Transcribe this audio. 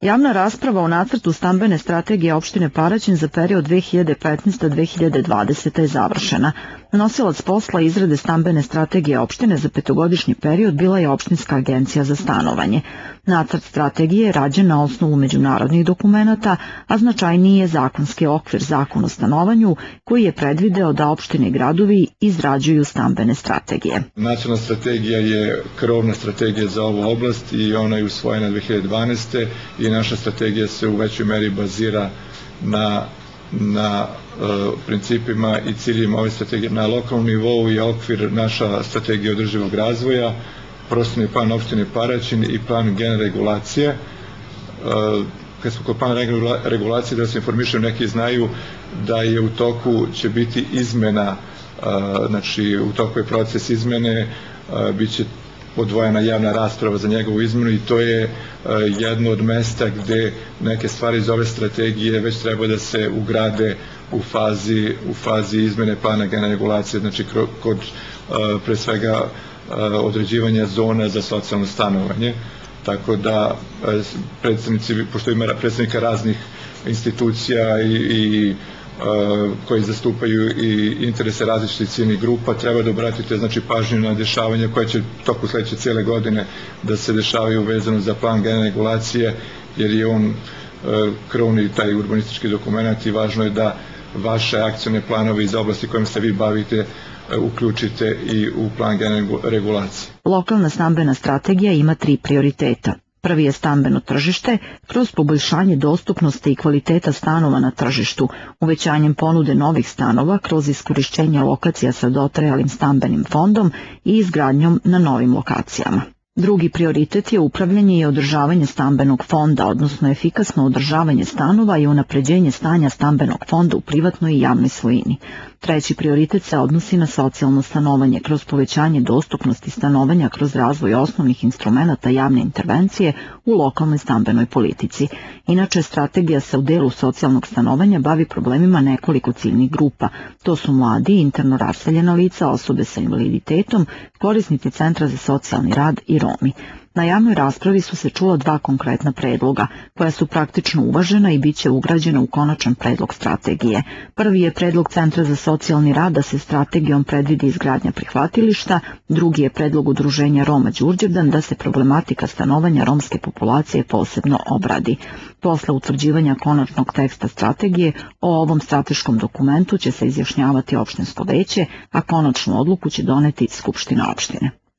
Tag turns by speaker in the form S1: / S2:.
S1: Javna rasprava o nacrtu stambene strategije opštine Paraćin za period 2015-2020 je završena. Nosilac posla izrade stambene strategije opštine za petogodišnji period bila je Opštinska agencija za stanovanje. Nacrt strategije je rađen na osnovu međunarodnih dokumenata, a značajniji je zakonski okvir Zakon o stanovanju koji je predvideo da opštine i gradovi izrađuju stambene strategije.
S2: Nacionalna strategija je krovna strategija za ovu oblast i ona je usvojena 2012. i naša strategija se u većoj meri bazira na principima i ciljima ove strategije. Na lokalnom nivou je okvir naša strategija održivog razvoja, prostorni plan opštine Paraćin i plan generalne regulacije. Kad smo kod plana regulacije, da se informišem, neki znaju da je u toku će biti izmena, znači u toku je proces izmene, bit će odvojena javna rasprava za njegovu izmenu i to je jedno od mesta gde neke stvari iz ove strategije već treba da se ugrade u fazi izmene plana generalne regulacije, znači kod pre svega određivanja zona za socijalno stanovanje. Tako da predstavnici, pošto ima predstavnika raznih institucija i koji zastupaju i interese različitih ciljnih grupa, treba da obratite pažnju na dešavanja koje će toku sledeće cijele godine da se dešavaju vezano za plan generalne regulacije, jer je on krovni taj urbanistički dokument i važno je da vaše akcione planove iz oblasti kojim se vi bavite uključite i u plan generalne regulacije.
S1: Lokalna stambena strategija ima 3 prioriteta. Prvi je stambeno tržište kroz poboljšanje dostupnosti i kvaliteta stanova na tržištu, uvećanjem ponude novih stanova kroz iskorišćenje lokacija sa dotrajalim stambenim fondom i izgradnjom na novim lokacijama. Drugi prioritet je upravljanje i održavanje stambenog fonda, odnosno efikasno održavanje stanova i unapređenje stanja stambenog fonda u privatnoj i javnoj svojini. Treći prioritet se odnosi na socijalno stanovanje kroz povećanje dostupnosti stanovanja kroz razvoj osnovnih instrumenata javne intervencije u lokalnoj stambenoj politici. Inače, strategija se u delu socijalnog stanovanja bavi problemima nekoliko ciljnih grupa. To su mladi, interno raseljena lica, osobe sa invaliditetom, korisnici Centra za socijalni rad i Romi. Na javnoj raspravi su se čula 2 konkretna predloga, koja su praktično uvažena i bit će ugrađena u konačan predlog strategije. Prvi je predlog Centra za socijalni rad da se strategijom predvidi izgradnja prihvatilišta, drugi je predlog Udruženja Roma Đurđevdan da se problematika stanovanja romske populacije posebno obradi. Posle utvrđivanja konačnog teksta strategije, o ovom strateškom dokumentu će se izjašnjavati opštinsko veće, a konačnu odluku će doneti Skupština opštine.